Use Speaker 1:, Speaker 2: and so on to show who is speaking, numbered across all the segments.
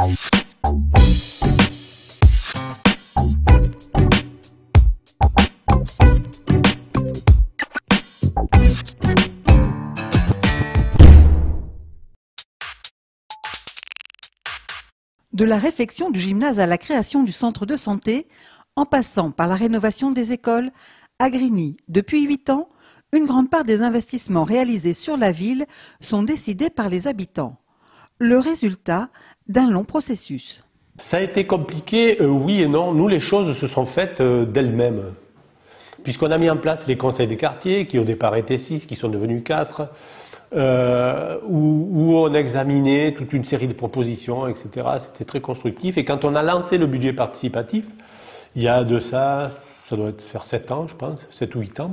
Speaker 1: De la réfection du gymnase à la création du centre de santé, en passant par la rénovation des écoles, à Grigny, depuis 8 ans, une grande part des investissements réalisés sur la ville sont décidés par les habitants. Le résultat d'un long processus.
Speaker 2: Ça a été compliqué, oui et non. Nous, les choses se sont faites d'elles-mêmes. Puisqu'on a mis en place les conseils des quartiers, qui au départ étaient 6, qui sont devenus 4, où on examinait toute une série de propositions, etc. C'était très constructif. Et quand on a lancé le budget participatif, il y a de ça doit faire 7 ans, je pense, 7 ou 8 ans,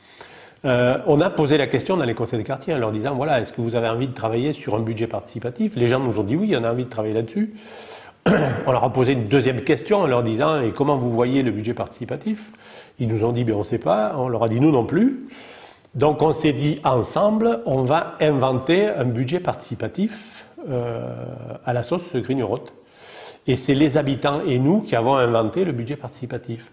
Speaker 2: on a posé la question dans les conseils des quartiers en leur disant, voilà, est-ce que vous avez envie de travailler sur un budget participatif? Les gens nous ont dit oui, on a envie de travailler là-dessus. On leur a posé une deuxième question en leur disant, et comment vous voyez le budget participatif? Ils nous ont dit, ben, on ne sait pas. On leur a dit, nous non plus. Donc on s'est dit ensemble, on va inventer un budget participatif à la sauce Grigny-Roth. Et c'est les habitants et nous qui avons inventé le budget participatif.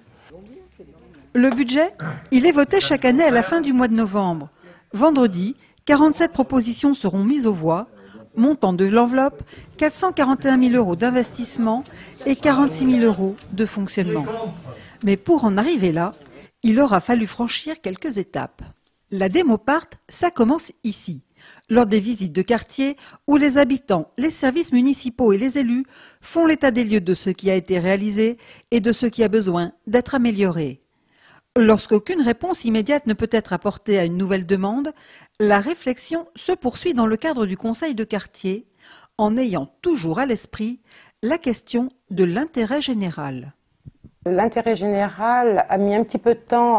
Speaker 1: Le budget, il est voté chaque année à la fin du mois de novembre. Vendredi, 47 propositions seront mises aux voix. Montant de l'enveloppe, 441 000 € d'investissement et 46 000 € de fonctionnement. Mais pour en arriver là, il aura fallu franchir quelques étapes. La démo part, ça commence ici, lors des visites de quartier où les habitants, les services municipaux et les élus font l'état des lieux de ce qui a été réalisé et de ce qui a besoin d'être amélioré. Lorsqu'aucune réponse immédiate ne peut être apportée à une nouvelle demande, la réflexion se poursuit dans le cadre du conseil de quartier, en ayant toujours à l'esprit la question de l'intérêt général.
Speaker 3: L'intérêt général a mis un petit peu de temps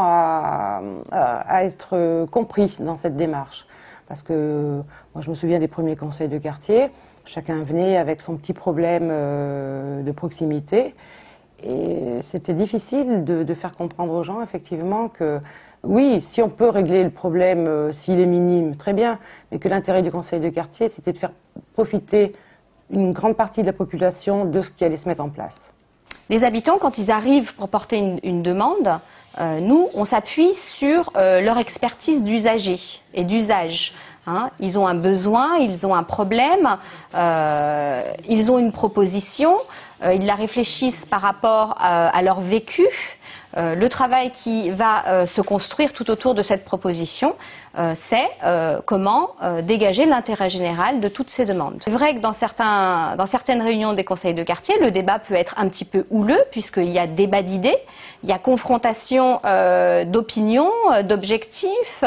Speaker 3: à être compris dans cette démarche. Parce que moi je me souviens des premiers conseils de quartier, chacun venait avec son petit problème de proximité. Et c'était difficile de faire comprendre aux gens effectivement que oui, si on peut régler le problème, s'il est minime, très bien, mais que l'intérêt du conseil de quartier, c'était de faire profiter une grande partie de la population de ce qui allait se mettre en place.
Speaker 4: Les habitants, quand ils arrivent pour porter une demande, nous, on s'appuie sur leur expertise d'usager et d'usage. Hein, ils ont un besoin, ils ont un problème, ils ont une proposition, ils la réfléchissent par rapport à leur vécu. Le travail qui va se construire tout autour de cette proposition, c'est comment dégager l'intérêt général de toutes ces demandes. C'est vrai que dans certaines réunions des conseils de quartier, le débat peut être un petit peu houleux, puisqu'il y a débat d'idées, il y a confrontation d'opinions, d'objectifs,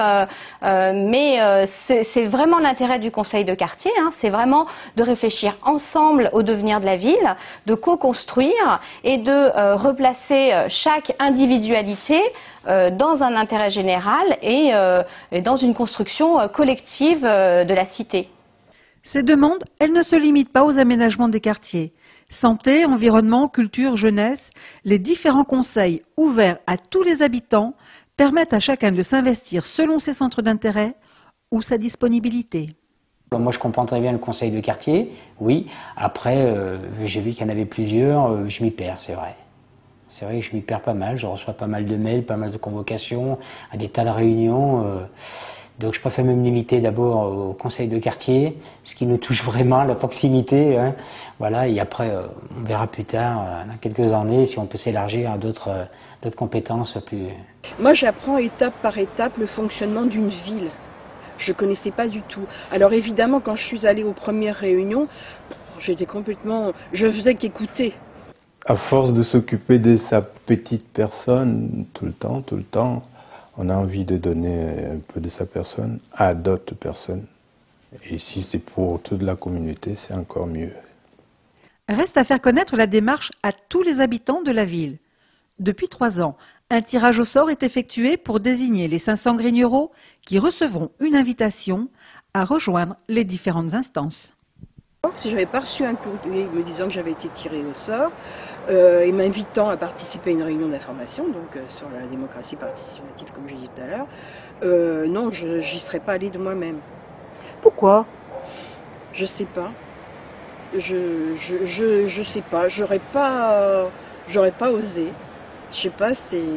Speaker 4: mais c'est vraiment l'intérêt du conseil de quartier, hein, c'est vraiment de réfléchir ensemble au devenir de la ville, de co-construire et de replacer chaque individualité dans un intérêt général et dans une construction collective de la cité.
Speaker 1: Ces demandes, elles ne se limitent pas aux aménagements des quartiers. Santé, environnement, culture, jeunesse, les différents conseils ouverts à tous les habitants permettent à chacun de s'investir selon ses centres d'intérêt ou sa disponibilité.
Speaker 5: Moi, je comprends très bien le conseil de quartier, oui. Après, j'ai vu qu'il y en avait plusieurs, je m'y perds, c'est vrai. C'est vrai que je m'y perds pas mal, je reçois pas mal de mails, pas mal de convocations, à des tas de réunions. Donc je préfère me limiter d'abord au conseil de quartier, ce qui nous touche vraiment, la proximité. Hein. Voilà, et après, on verra plus tard, dans quelques années, si on peut s'élargir à d'autres compétences plus...
Speaker 6: Moi, j'apprends étape par étape le fonctionnement d'une ville. Je ne connaissais pas du tout. Alors évidemment, quand je suis allée aux premières réunions, j'étais complètement... Je faisais qu'écouter.
Speaker 7: À force de s'occuper de sa petite personne tout le temps, on a envie de donner un peu de sa personne à d'autres personnes. Et si c'est pour toute la communauté, c'est encore mieux.
Speaker 1: Reste à faire connaître la démarche à tous les habitants de la ville. Depuis 3 ans, un tirage au sort est effectué pour désigner les 500 grignerots qui recevront une invitation à rejoindre les différentes instances.
Speaker 6: Si je n'avais pas reçu un courrier me disant que j'avais été tirée au sort et m'invitant à participer à une réunion d'information, donc sur la démocratie participative comme j'ai dit tout à l'heure, non, je n'y serais pas allée de moi-même.
Speaker 8: Pourquoi?
Speaker 6: Je sais pas. Je sais pas, j'aurais pas osé. Je sais pas,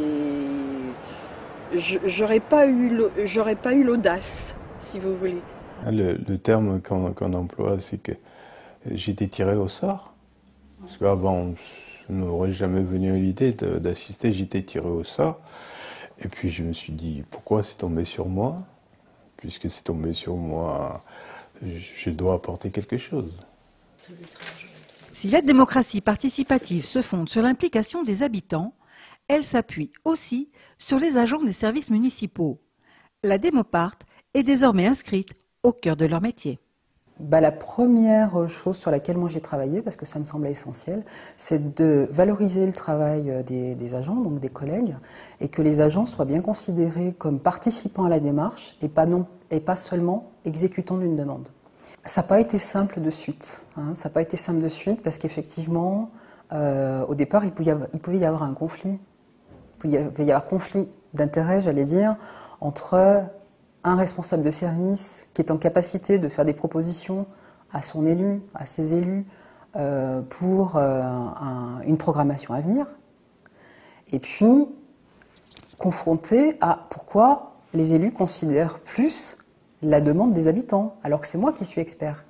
Speaker 6: j'aurais pas eu l'audace, si vous voulez.
Speaker 7: Le terme qu'on emploie, c'est que j'étais tiré au sort. Parce qu'avant, je n'aurais jamais venu à l'idée d'assister, j'étais tiré au sort. Et puis je me suis dit, pourquoi c'est tombé sur moi? Puisque c'est tombé sur moi, je dois apporter quelque chose.
Speaker 1: Si la démocratie participative se fonde sur l'implication des habitants, elle s'appuie aussi sur les agents des services municipaux. La Démopart est désormais inscrite au cœur de leur métier.
Speaker 8: La première chose sur laquelle moi j'ai travaillé, parce que ça me semblait essentiel, c'est de valoriser le travail des agents, donc des collègues, et que les agents soient bien considérés comme participants à la démarche et pas seulement exécutants d'une demande. Ça n'a pas été simple de suite. Ça n'a pas été simple de suite parce qu'effectivement, au départ, il pouvait y avoir un conflit. Il pouvait y avoir conflit d'intérêts, j'allais dire, entre un responsable de service qui est en capacité de faire des propositions à son élu, à ses élus, pour une programmation à venir, et puis confronté à pourquoi les élus considèrent plus la demande des habitants, alors que c'est moi qui suis expert.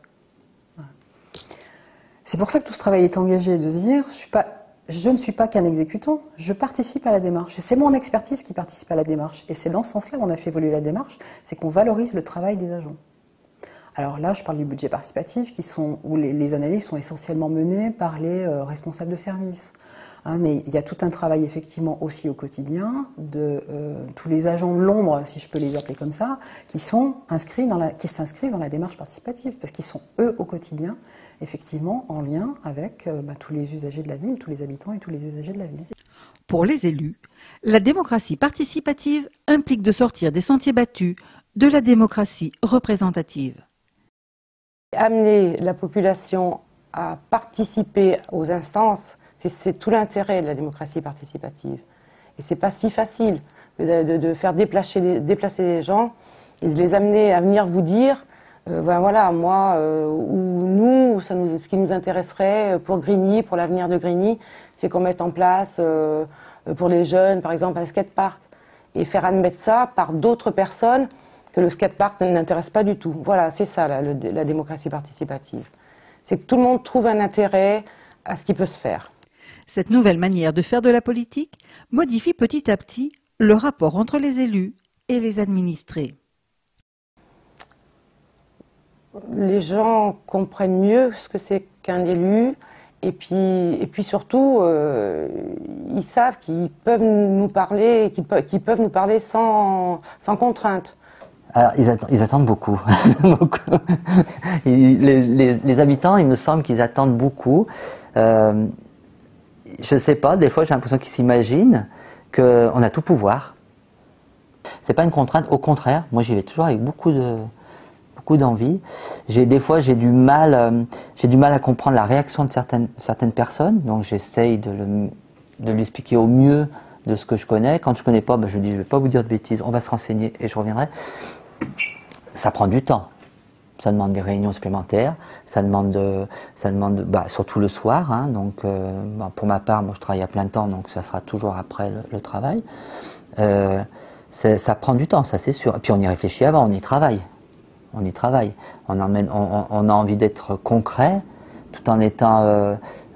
Speaker 8: C'est pour ça que tout ce travail est engagé, de se dire, je ne suis pas qu'un exécutant, je participe à la démarche. C'est mon expertise qui participe à la démarche. Et c'est dans ce sens-là qu'on a fait évoluer la démarche, c'est qu'on valorise le travail des agents. Alors là, je parle du budget participatif, où les analyses sont essentiellement menées par les responsables de service. Mais il y a tout un travail effectivement aussi au quotidien de tous les agents de l'ombre, si je peux les appeler comme ça, qui s'inscrivent dans la démarche participative, parce qu'ils sont eux au quotidien, effectivement, en lien avec tous les usagers de la ville, tous les habitants et tous les usagers de la ville.
Speaker 1: Pour les élus, la démocratie participative implique de sortir des sentiers battus de la démocratie représentative.
Speaker 3: Amener la population à participer aux instances, c'est tout l'intérêt de la démocratie participative. Et c'est pas si facile de faire déplacer les gens et de les amener à venir vous dire voilà, moi, ou nous, ce qui nous intéresserait pour Grigny, pour l'avenir de Grigny, c'est qu'on mette en place pour les jeunes, par exemple, un skatepark. Et faire admettre ça par d'autres personnes que le skatepark n'intéresse pas du tout. Voilà, c'est ça la démocratie participative. C'est que tout le monde trouve un intérêt à ce qui peut se faire.
Speaker 1: Cette nouvelle manière de faire de la politique modifie petit à petit le rapport entre les élus et les administrés.
Speaker 3: Les gens comprennent mieux ce que c'est qu'un élu et puis surtout, ils savent qu'ils peuvent nous parler, qu'ils peuvent nous parler sans contrainte.
Speaker 9: Alors, ils attendent beaucoup. Beaucoup. Les habitants, il me semble qu'ils attendent beaucoup. Je ne sais pas, des fois j'ai l'impression qu'ils s'imaginent qu'on a tout pouvoir. C'est pas une contrainte, au contraire, moi j'y vais toujours avec beaucoup d'envie. Des fois j'ai du mal à comprendre la réaction de certaines personnes, donc j'essaye de lui expliquer au mieux de ce que je connais. Quand je connais pas, je dis je vais pas vous dire de bêtises, on va se renseigner et je reviendrai. Ça prend du temps. Ça demande des réunions supplémentaires, ça demande surtout le soir, donc pour ma part, moi je travaille à plein temps, donc ça sera toujours après le travail. Ça prend du temps, ça c'est sûr. Et puis on y réfléchit avant, on y travaille. On y travaille. On a envie d'être concret, tout en étant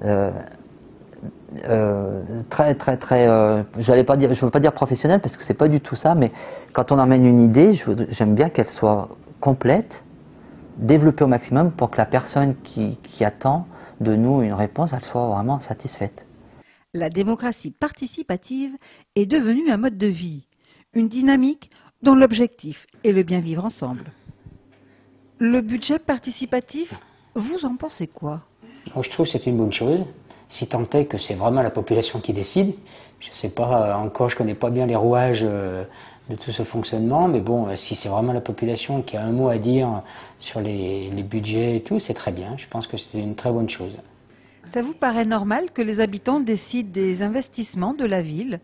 Speaker 9: très, je veux pas dire professionnel parce que c'est pas du tout ça, mais quand on emmène une idée, j'aime bien qu'elle soit complète, développée au maximum pour que la personne qui attend de nous une réponse, elle soit vraiment satisfaite.
Speaker 1: La démocratie participative est devenue un mode de vie, une dynamique dont l'objectif est le bien vivre ensemble. Le budget participatif, vous en pensez quoi?
Speaker 5: Moi, je trouve que c'est une bonne chose, si tant est que c'est vraiment la population qui décide. Je ne sais pas, encore, je ne connais pas bien les rouages de tout ce fonctionnement, mais bon, si c'est vraiment la population qui a un mot à dire sur les budgets et tout, c'est très bien. Je pense que c'est une très bonne chose.
Speaker 1: Ça vous paraît normal que les habitants décident des investissements de la ville?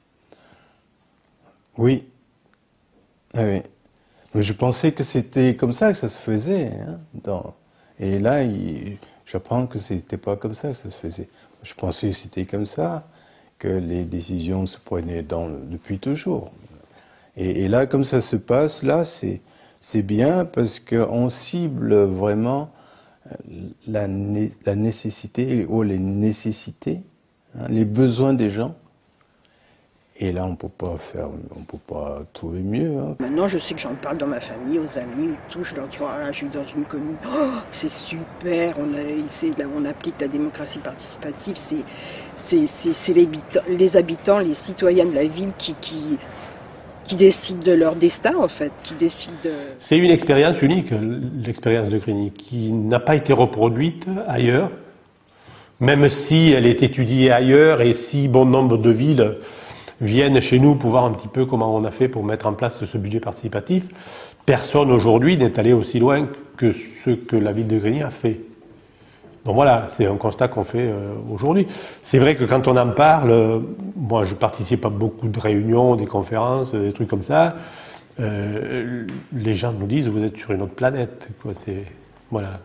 Speaker 7: Oui. Oui. Je pensais que c'était comme ça que ça se faisait. Et là, J'apprends que c'était pas comme ça que ça se faisait. Je pensais que c'était comme ça, que les décisions se prenaient depuis toujours. Et là, comme ça se passe, là, c'est bien parce qu'on cible vraiment la nécessité ou les nécessités, hein, les besoins des gens. Et là, on peut pas trouver mieux. Hein.
Speaker 6: Maintenant, je sais que j'en parle dans ma famille, aux amis, ou tout. Je leur dis, voilà, je suis dans une commune, oh, c'est super, on applique la démocratie participative, c'est les habitants, les citoyens de la ville qui décident de leur destin, en fait, qui décident de...
Speaker 2: C'est une expérience unique, l'expérience de Grigny, qui n'a pas été reproduite ailleurs, même si elle est étudiée ailleurs et si bon nombre de villes viennent chez nous pour voir un petit peu comment on a fait pour mettre en place ce budget participatif. Personne aujourd'hui n'est allé aussi loin que ce que la ville de Grigny a fait. Donc voilà, c'est un constat qu'on fait aujourd'hui. C'est vrai que quand on en parle, moi je participe à beaucoup de réunions, des conférences, des trucs comme ça, les gens nous disent vous êtes sur une autre planète. Quoi. Voilà.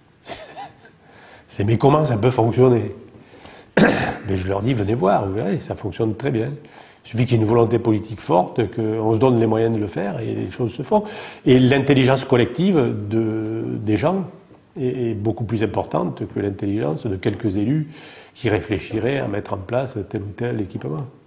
Speaker 2: Mais comment ça peut fonctionner? Mais je leur dis venez voir, vous verrez, ça fonctionne très bien. Il suffit qu'il y ait une volonté politique forte, qu'on se donne les moyens de le faire et les choses se font. Et l'intelligence collective des gens est beaucoup plus importante que l'intelligence de quelques élus qui réfléchiraient à mettre en place tel ou tel équipement.